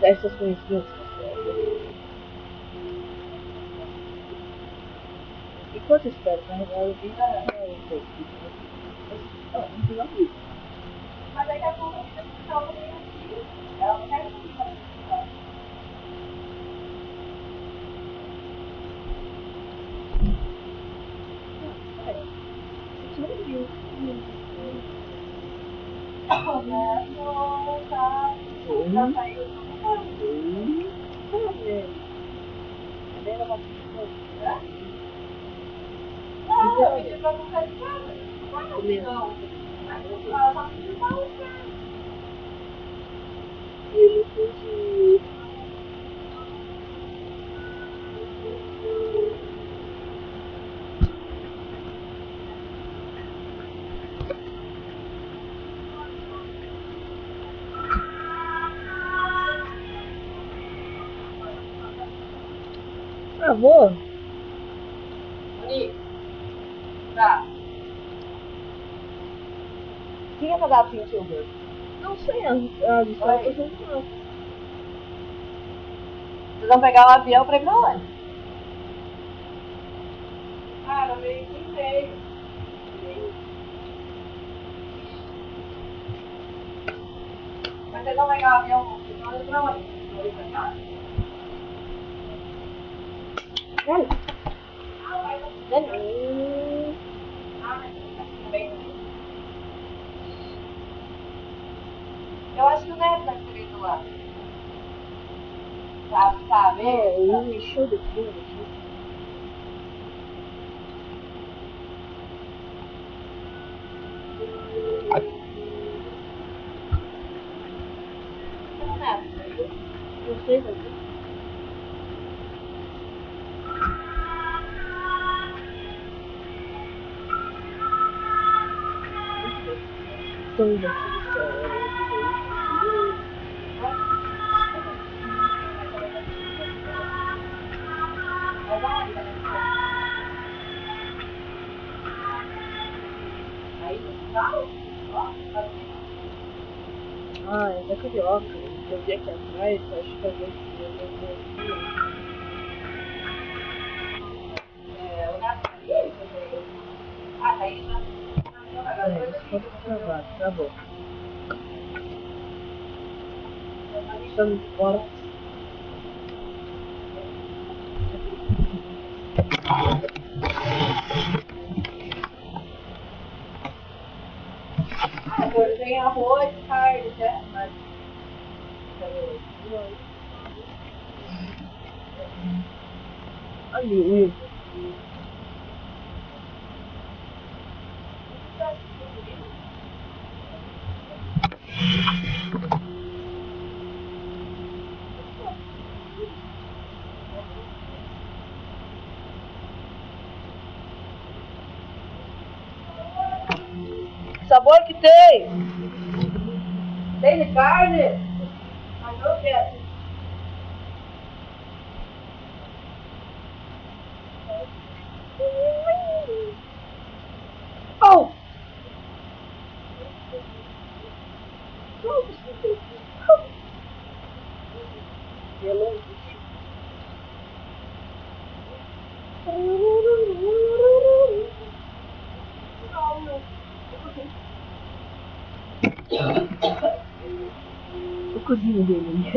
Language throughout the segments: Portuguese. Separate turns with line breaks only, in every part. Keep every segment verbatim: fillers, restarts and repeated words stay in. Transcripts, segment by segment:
Essas conhecimentos. Enquanto eu espero carregar o vídeo, eu não sei.
Mas daqui a pouco a gente vai ficar aqui. Ela não quer ficar. Não, tá. Já saiu.
Cadê ela?
Não, eu pedi pra você de casa. Não. Ela tá pedindo pra você.
Amor,
Bonito. Tá.
quem é pra dar pinto ao meu? Não sei, a gente estava
Oi.
fazendo mal.
Vocês vão pegar o avião pra ir pra onde? Ah, eu veio aqui meio. Mas vocês vão pegar o avião vocês vão ir pra onde? Vão ir pra cá?
Olha,
Ah, vai pra
olha.
Ah, mas tá bem. Eu acho que o Neto vai ser indo lá. Sabe, sabe?
É, ele mexeu de tudo.
O Neto veio.
Não sei, mas... Tudo.
Mas aonde vai descer? Aí no hospital? Ó, tá bonito.
Ah, é da carioca. Eu vi aqui atrás, acho que a gente ia
É, o Neto tá aí? Você veio? Ah, tá aí já? Ah, então agora
ver.
depois
É,
eu
só
ligo.
pra
Vou fazer
travar,
um...
tá bom.
uma lista.
Estamos fora.
Ah, agora tem arroz, carne, né? Mas...
Ali, Will. Sabor que tem!
Tem de carne? Mas eu quero.
Oh! O cozinho dele.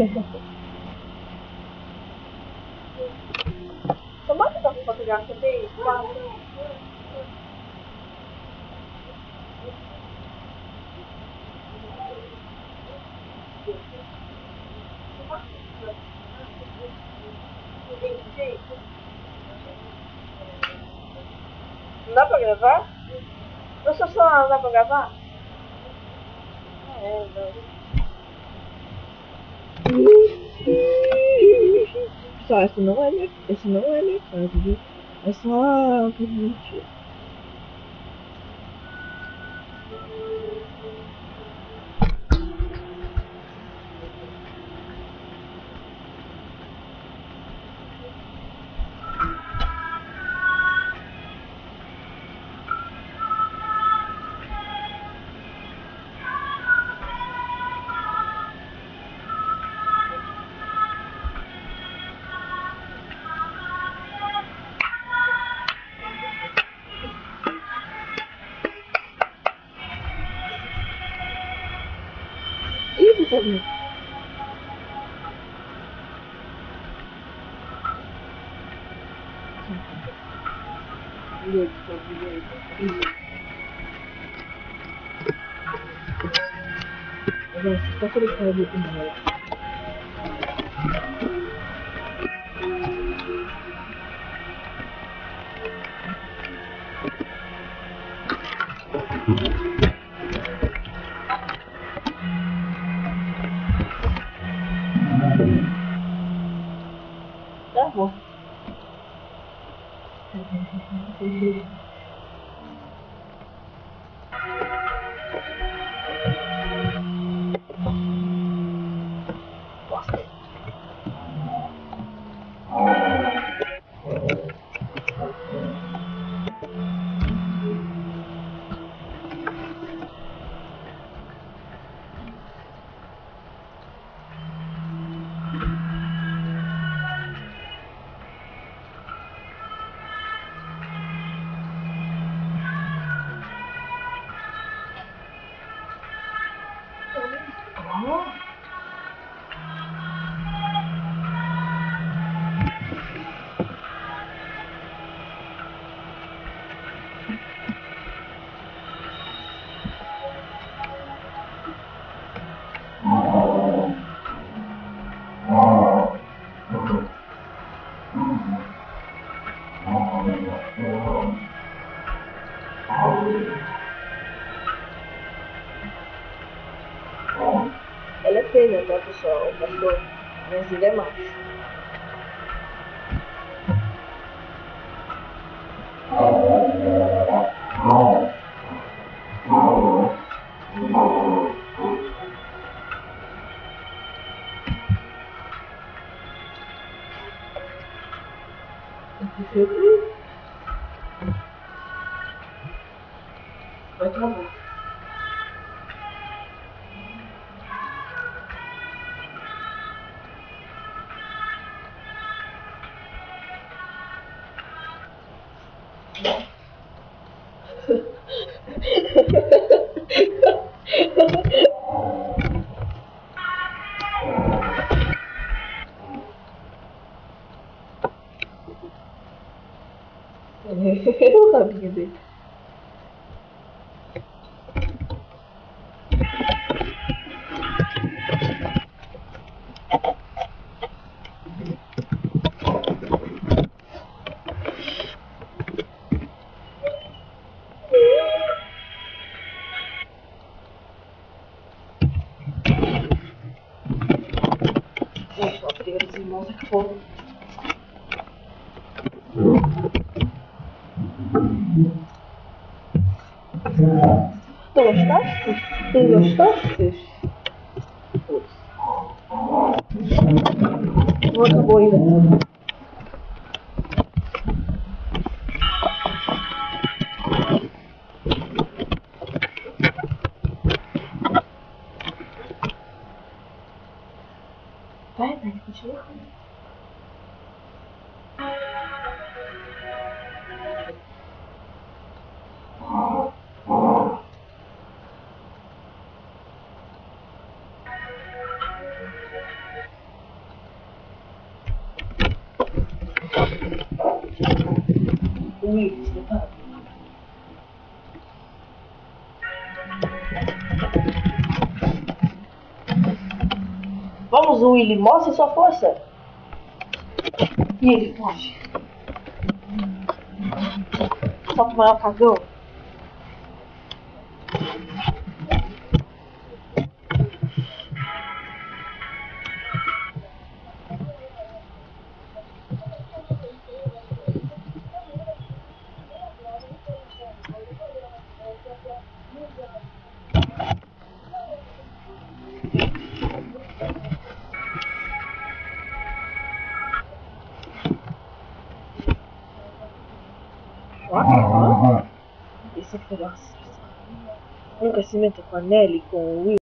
Como é que tá com fotografia dele? Não dá pra gravar? Nossa, só não dá pra gravar? É, não. Pessoal, esse não é minha, esse não é minha casa, viu? É só coisa de mentira. Adesso sto cercando di finire. Tá bom. Ela é fêmea, tá, pessoal? O pastor, mas ele é macho. Vai travar. Eu sabia dele. Gente, a briga dos irmãos acabou. Tu gostaste? Tu gostaste? Não acabou ainda. Vai, vai, continua. Willis, tá? Vamos, Willy, mostre sua força. E ele foge. Solta o maior cagão. Esse pedaço. Um crescimento com a Nelly, com o Will.